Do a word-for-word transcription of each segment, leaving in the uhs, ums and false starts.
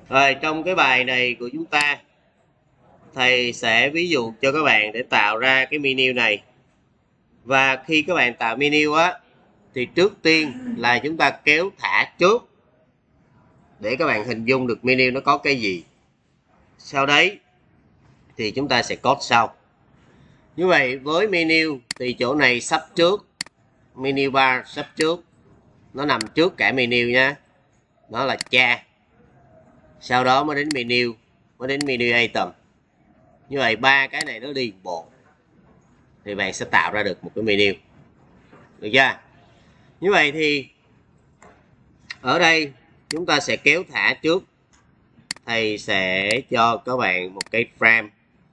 Rồi trong cái bài này của chúng ta, thầy sẽ ví dụ cho các bạn để tạo ra cái menu này. Và khi các bạn tạo menu á, thì trước tiên là chúng ta kéo thả trước để các bạn hình dung được menu nó có cái gì. Sau đấy thì chúng ta sẽ code sau. Như vậy với menu thì chỗ này sắp trước, menu bar sắp trước, nó nằm trước cả menu nha, nó là cha. Sau đó mới đến menu, mới đến menu item. Như vậy ba cái này nó đi bộ thì bạn sẽ tạo ra được một cái menu, được chưa? Như vậy thì ở đây chúng ta sẽ kéo thả trước. Thầy sẽ cho các bạn một cái frame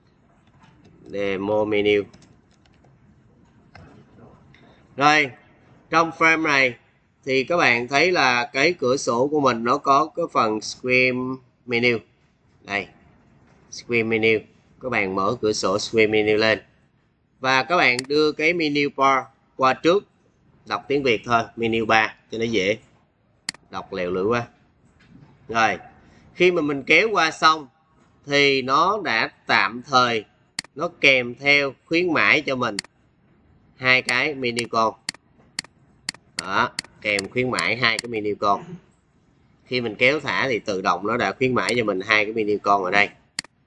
demo menu. Rồi trong frame này thì các bạn thấy là cái cửa sổ của mình nó có cái phần screen menu. Đây, screen menu. Các bạn mở cửa sổ screen menu lên và các bạn đưa cái menu bar qua trước. Đọc tiếng Việt thôi, menu bar cho nó dễ. Đọc lèo lưỡi quá. Rồi, khi mà mình kéo qua xong thì nó đã tạm thời nó kèm theo khuyến mãi cho mình hai cái menu con. Đó, kèm khuyến mãi hai cái menu con. Khi mình kéo thả thì tự động nó đã khuyến mãi cho mình hai cái menu con ở đây.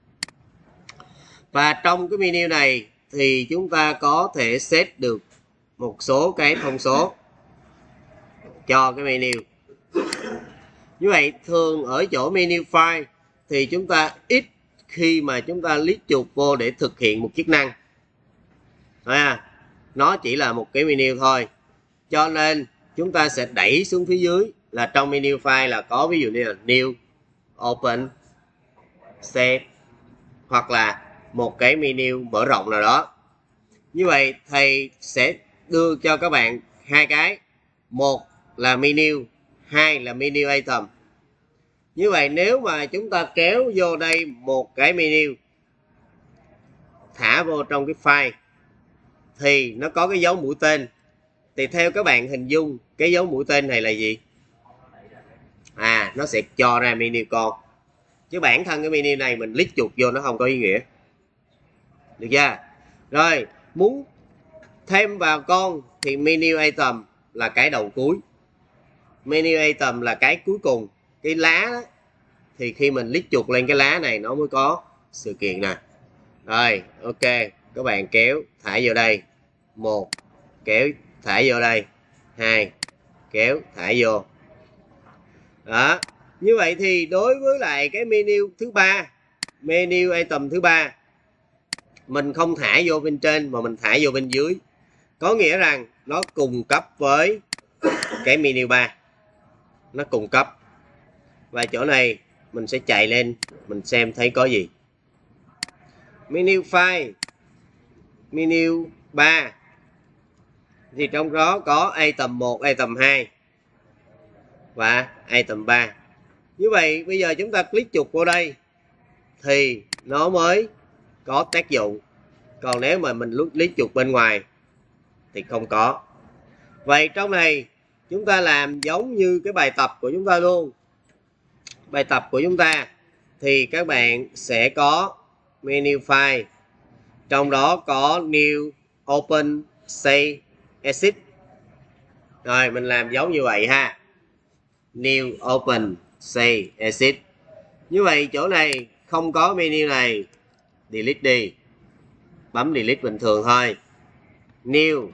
Và trong cái menu này thì chúng ta có thể set được một số cái thông số cho cái menu. Như vậy thường ở chỗ menu file thì chúng ta ít khi mà chúng ta click chuột vô để thực hiện một chức năng. À, nó chỉ là một cái menu thôi. Cho nên chúng ta sẽ đẩy xuống phía dưới là trong menu file là có ví dụ như là new, open, save hoặc là một cái menu mở rộng nào đó. Như vậy thầy sẽ đưa cho các bạn hai cái, một là menu, hai là menu item. Như vậy nếu mà chúng ta kéo vô đây một cái menu, thả vô trong cái file thì nó có cái dấu mũi tên. Thì theo các bạn hình dung cái dấu mũi tên này là gì? À, nó sẽ cho ra menu con. Chứ bản thân cái menu này mình click chuột vô nó không có ý nghĩa. Được chưa? Rồi, muốn thêm vào con thì menu item là cái đầu cuối. Menu item là cái cuối cùng. Cái lá đó, thì khi mình click chuột lên cái lá này nó mới có sự kiện nè. Rồi, ok. Các bạn kéo thả vô đây. Một, kéo thả vô đây. Hai, kéo thả vô. Đó. Như vậy thì đối với lại cái menu thứ ba, menu item thứ ba, mình không thả vô bên trên mà mình thả vô bên dưới. Có nghĩa rằng nó cùng cấp với cái menu ba. Nó cùng cấp. Và chỗ này mình sẽ chạy lên mình xem thấy có gì. Menu file, menu ba thì trong đó có item một, item hai và item ba. Như vậy bây giờ chúng ta click chuột vô đây thì nó mới có tác dụng. Còn nếu mà mình click chuột bên ngoài thì không có. Vậy trong này chúng ta làm giống như cái bài tập của chúng ta luôn. Bài tập của chúng ta thì các bạn sẽ có menu file, trong đó có new, open, save, exit. Rồi mình làm giống như vậy ha. New, open, save, exit. Như vậy chỗ này không có menu này, delete đi. Bấm delete bình thường thôi. New.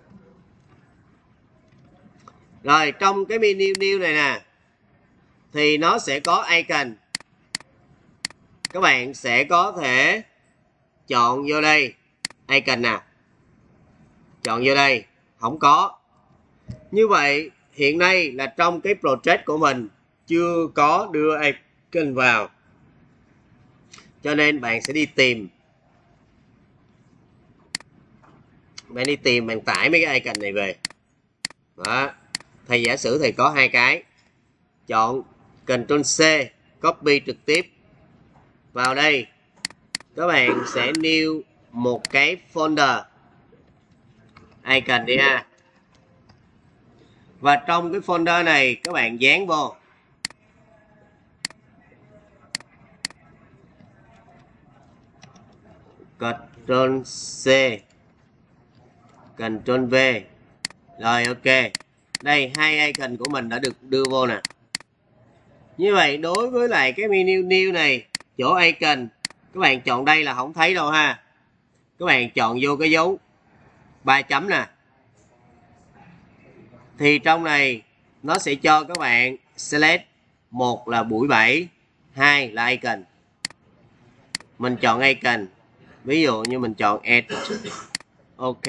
Rồi trong cái menu new này nè thì nó sẽ có icon. Các bạn sẽ có thể chọn vô đây icon nào. Chọn vô đây, không có. Như vậy hiện nay là trong cái project của mình chưa có đưa icon vào. Cho nên bạn sẽ đi tìm. Bạn đi tìm, bạn tải mấy cái icon này về. Đó. Thầy giả sử thầy có hai cái. Chọn control C, copy trực tiếp vào đây. Các bạn sẽ new một cái folder icon đi ha. Và trong cái folder này các bạn dán vô. Ctrl C, Ctrl V. Rồi ok. Đây hai icon của mình đã được đưa vô nè. Như vậy đối với lại cái menu new này, chỗ icon các bạn chọn đây là không thấy đâu ha. Các bạn chọn vô cái dấu ba chấm nè. Thì trong này nó sẽ cho các bạn select, một là buổi bảy, hai là icon. Mình chọn icon. Ví dụ như mình chọn add. Ok.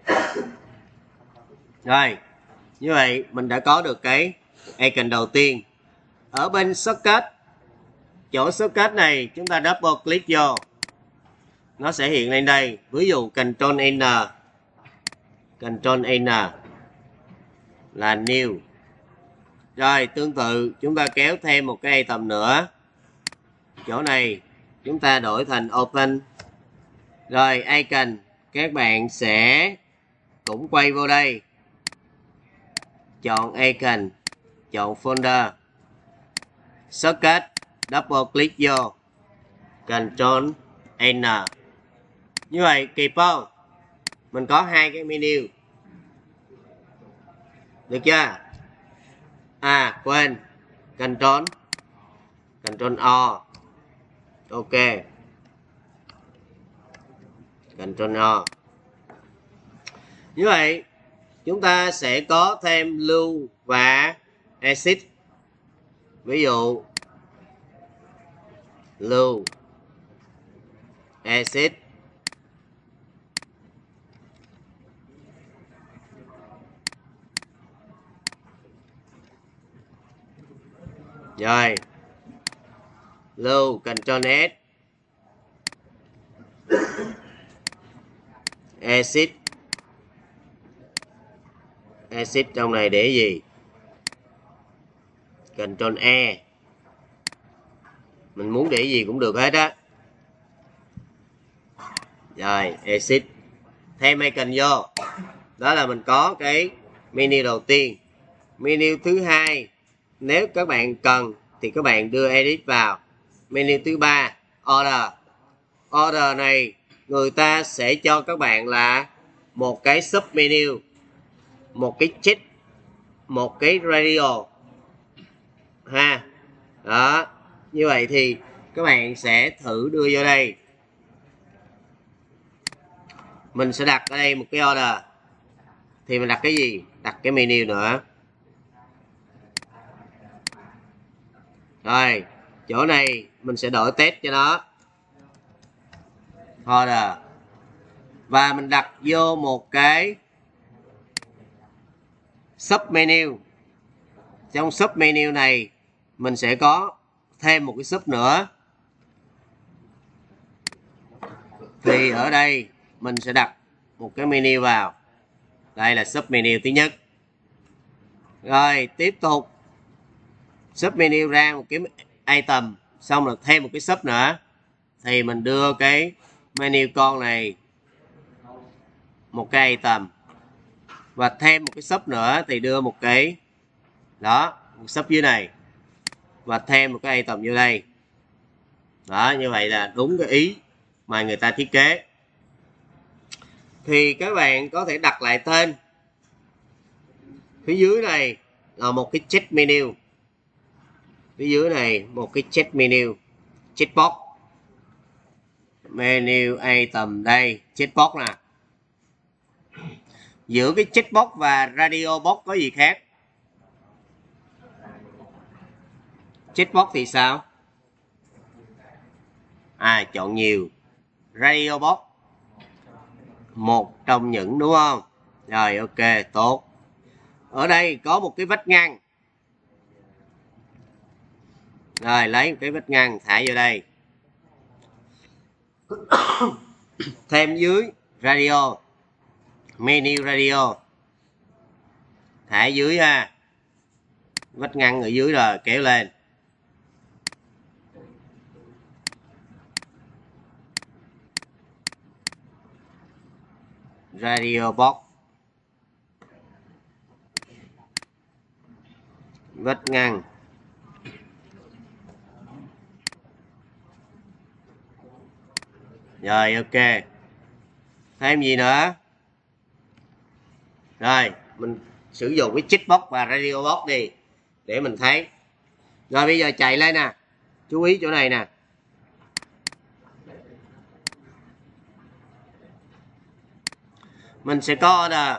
Rồi, như vậy mình đã có được cái icon đầu tiên. Ở bên shortcut, chỗ shortcut này chúng ta double click vô, nó sẽ hiện lên đây. Ví dụ Ctrl N, Ctrl N là new. Rồi tương tự chúng ta kéo thêm một cái item nữa. Chỗ này chúng ta đổi thành open. Rồi icon các bạn sẽ cũng quay vô đây, chọn icon, chọn folder, shortcut double click vô, Ctrl N. Như vậy kịp không? Mình có hai cái menu. Được chưa? À quên, Ctrl Ctrl O. Ok, Ctrl O. Như vậy chúng ta sẽ có thêm lưu và exit. Ví dụ lưu exit. Rồi lưu Ctrl S, exit. Exit trong này để gì? Ctrl E. Mình muốn để gì cũng được hết á. Rồi exit, thêm icon vô. Đó là mình có cái menu đầu tiên. Menu thứ hai, nếu các bạn cần thì các bạn đưa edit vào. Menu thứ ba, order. Order này người ta sẽ cho các bạn là một cái sub menu, một cái check, một cái radio ha. Đó, như vậy thì các bạn sẽ thử đưa vô đây. Mình sẽ đặt ở đây một cái order. Thì mình đặt cái gì? Đặt cái menu nữa. Rồi, chỗ này mình sẽ đổi test cho nó. Order. Và mình đặt vô một cái sub menu. Trong sub menu này mình sẽ có thêm một cái sub nữa. Thì ở đây mình sẽ đặt một cái menu vào. Đây là sub menu thứ nhất. Rồi tiếp tục sub menu ra một cái item, xong rồi thêm một cái sub nữa. Thì mình đưa cái menu con này một cái item, và thêm một cái sub nữa thì đưa một cái đó, một sub dưới này, và thêm một cái item vô đây. Đó, như vậy là đúng cái ý mà người ta thiết kế. Thì các bạn có thể đặt lại tên. Phía dưới này là một cái check menu. Phía dưới này một cái check menu, checkbox. Menu item đây, checkbox nè. Giữa cái checkbox và radio box có gì khác? Checkbox thì sao? À, chọn nhiều. Radio box một trong những, đúng không? Rồi ok, tốt. Ở đây có một cái vách ngăn. Rồi lấy một cái vách ngăn thả vô đây. Thêm dưới radio, menu radio, thả dưới ha. Vách ngăn ở dưới rồi kéo lên. Radio box, vách ngăn, Rồi, ok. Thêm gì nữa? Rồi, mình sử dụng cái checkbox và radio box đi để mình thấy. Rồi bây giờ chạy lên nè. Chú ý chỗ này nè. Mình sẽ có order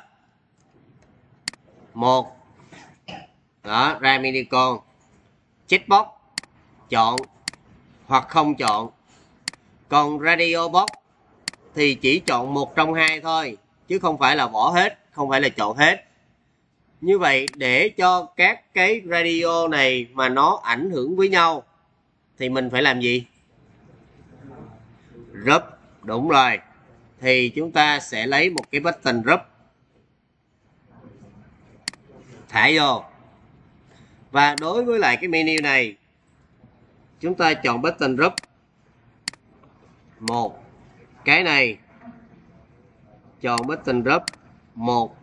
một. Đó, ra mini con. Checkbox chọn hoặc không chọn. Còn radio box thì chỉ chọn một trong hai thôi, chứ không phải là bỏ hết, không phải là chọn hết. Như vậy để cho các cái radio này mà nó ảnh hưởng với nhau thì mình phải làm gì? Group, đúng rồi. Thì chúng ta sẽ lấy một cái button group, thả vô. Và đối với lại cái menu này, chúng ta chọn button group một. Cái này chọn button group một.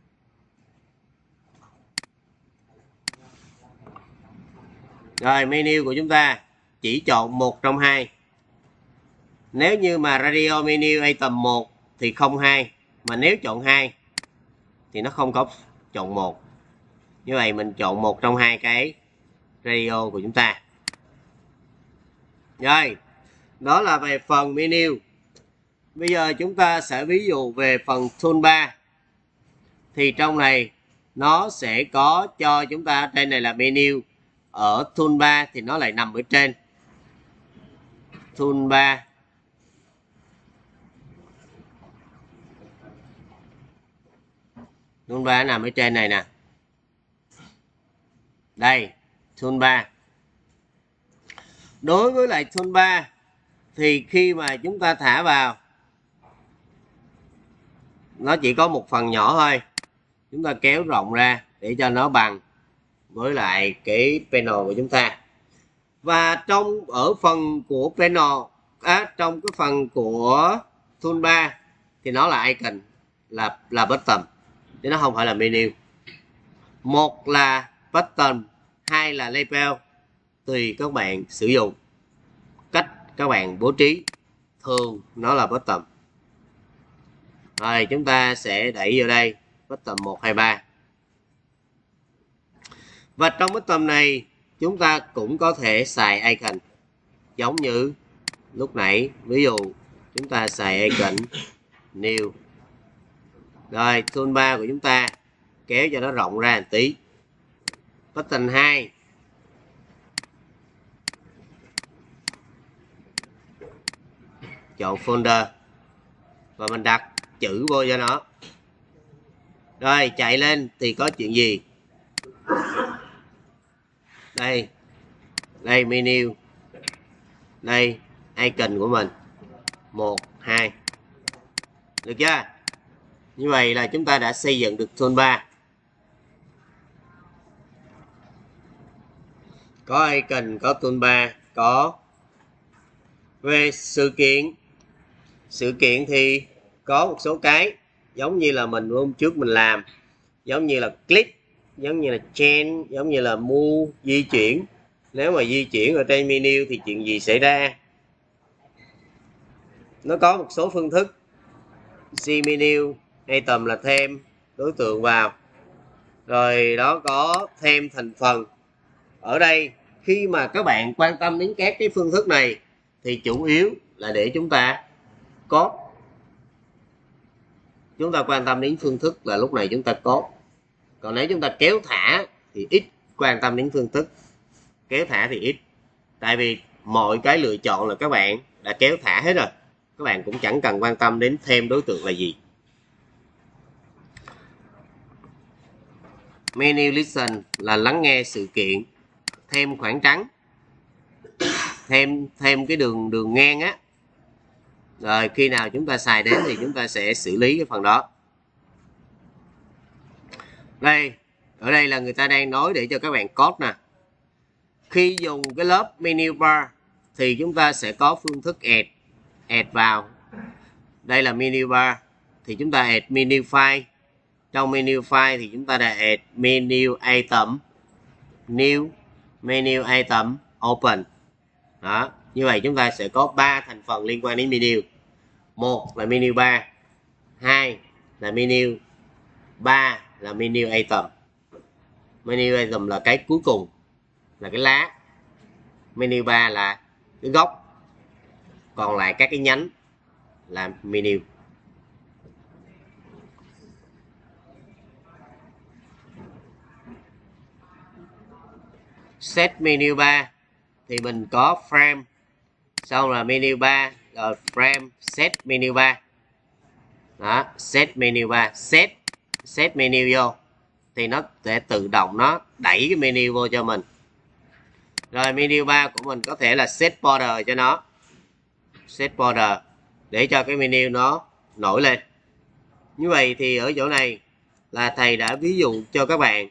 Rồi menu của chúng ta chỉ chọn một trong hai. Nếu như mà radio menu item một thì không hai, mà nếu chọn hai thì nó không có chọn một. Như vậy mình chọn một trong hai cái radio của chúng ta. Rồi, đó là về phần menu. Bây giờ chúng ta sẽ ví dụ về phần toolbar. Thì trong này nó sẽ có cho chúng ta, trên này là menu, ở toolbar thì nó lại nằm ở trên toolbar. Toolbar nằm ở trên này nè. Đây, toolbar. Đối với lại toolbar thì khi mà chúng ta thả vào, nó chỉ có một phần nhỏ thôi. Chúng ta kéo rộng ra để cho nó bằng với lại cái panel của chúng ta. Và trong ở phần của panel, à, trong cái phần của toolbar thì nó là icon, là là button, chứ nó không phải là menu. Một là button, hai là label, tùy các bạn sử dụng, cách các bạn bố trí. Thường nó là button. Rồi chúng ta sẽ đẩy vào đây button một, hai, ba. Và trong button này chúng ta cũng có thể xài icon giống như lúc nãy. Ví dụ chúng ta xài icon new. Rồi toolbar của chúng ta kéo cho nó rộng ra một tí. Button hai, chọn folder và mình đặt chữ vô cho nó. Rồi chạy lên thì có chuyện gì? Đây, đây menu, đây icon của mình một, hai. Được chưa? Như vậy là chúng ta đã xây dựng được toolbar. Có icon, có toolbar, có. Về sự kiện, sự kiện thì có một số cái giống như là mình hôm trước mình làm, giống như là click, giống như là change, giống như là move, di chuyển. Nếu mà di chuyển ở trên menu thì chuyện gì xảy ra? Nó có một số phương thức. C menu, item là thêm đối tượng vào. Rồi đó có thêm thành phần. Ở đây khi mà các bạn quan tâm đến các cái phương thức này thì chủ yếu là để chúng ta code. Chúng ta quan tâm đến phương thức là lúc này chúng ta code. Còn nếu chúng ta kéo thả thì ít quan tâm đến phương thức. Kéo thả thì ít. Tại vì mọi cái lựa chọn là các bạn đã kéo thả hết rồi. Các bạn cũng chẳng cần quan tâm đến thêm đối tượng là gì. Menu listen là lắng nghe sự kiện. Thêm khoảng trắng. Thêm thêm cái đường đường ngang á. Rồi khi nào chúng ta xài đến thì chúng ta sẽ xử lý cái phần đó. Đây, ở đây là người ta đang nói để cho các bạn code nè. Khi dùng cái lớp menu bar thì chúng ta sẽ có phương thức add, add vào. Đây là menu bar thì chúng ta add menu file. Trong menu file thì chúng ta đã add menu item, new, menu item, open. Đó, như vậy chúng ta sẽ có ba thành phần liên quan đến menu. một là menu bar, hai là menu, ba là menu item. Menu item là cái cuối cùng, là cái lá. Menu bar là cái gốc, còn lại các cái nhánh là menu. Set menu bar thì mình có frame, xong là menu bar, rồi frame, set menu bar. Đó, set menu bar, set set menu vô thì nó sẽ tự động nó đẩy cái menu vô cho mình. Rồi menu bar của mình có thể là set border cho nó, set border để cho cái menu nó nổi lên. Như vậy thì ở chỗ này là thầy đã ví dụ cho các bạn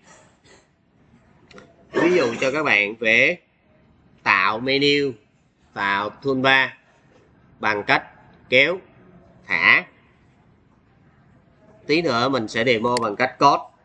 ví dụ cho các bạn về tạo menu, tạo toolbar bằng cách kéo, thả. Tí nữa mình sẽ demo bằng cách code.